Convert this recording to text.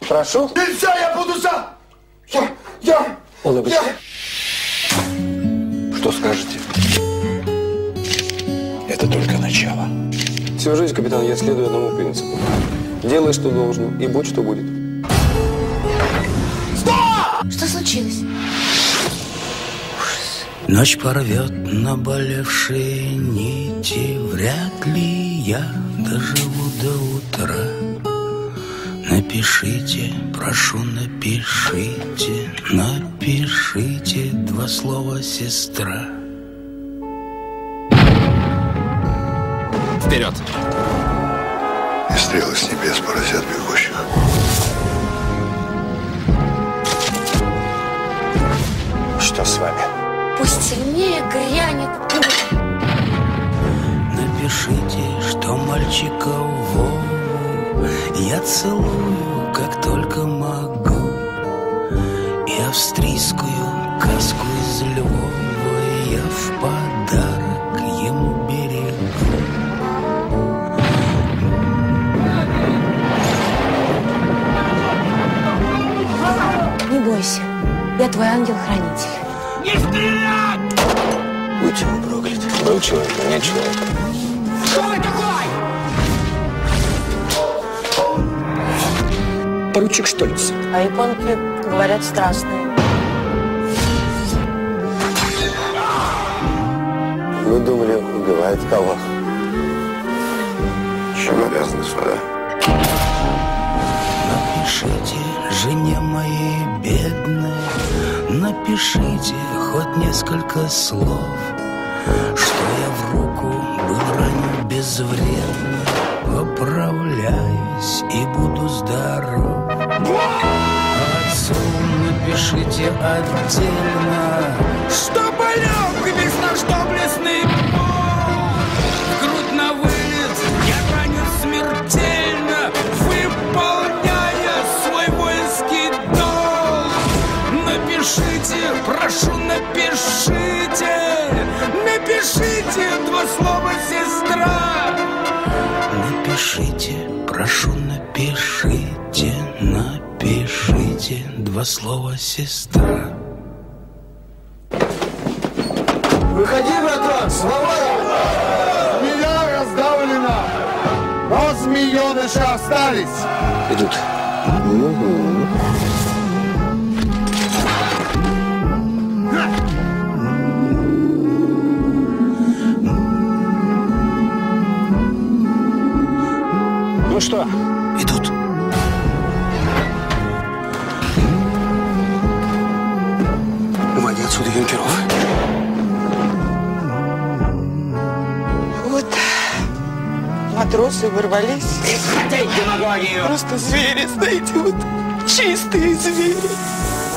Прошу. Нельзя, я буду сам! Я... Улыбочка. Что скажете? Это только начало. Всю жизнь, капитан, я следую одному принципу. Делай, что должно, и будь, что будет. Стоп! Что случилось? Ночь порвет наболевшие нити. Вряд ли я доживу до утра. Напишите, прошу, напишите. Напишите 2 слова «сестра». Вперед! И стрелы с небес поразят бегущих. Что с вами? Пусть сильнее грянет пуля. Напишите, что мальчика Вову я целую, как только могу. И австрийскую каску из Львова я в подарок ему берегу. Не бойся, я твой ангел-хранитель. Не стрелять! Будь его проклят. Был человек, но нет человека. Кто вы такой? Поручик Штольц. А иконки, говорят, страшные. Вы думали, убивает кого? Чем обязаны, господа? Напишите жене моей бедной, напишите хоть несколько слов, что я в руку был ранен безвредно, поправляюсь и буду здоров. Отцу напишите отдельно, Что болел весь наш доблестный пол. В грудь на вылет я ранен смертельно, выполняя свой воинский долг. Напишите, прошу, напишите. Напишите 2 слова «сестра». напишите, прошу, напишите, напишите 2 слова «сестра». Выходи, братан, свобода! Змея раздавлена, но змееныши остались. Идут. Ну что? Идут. Уводи отсюда юнкеров. Вот матросы ворвались. Хотеть демагогию! Просто звери, знаете, вот чистые звери.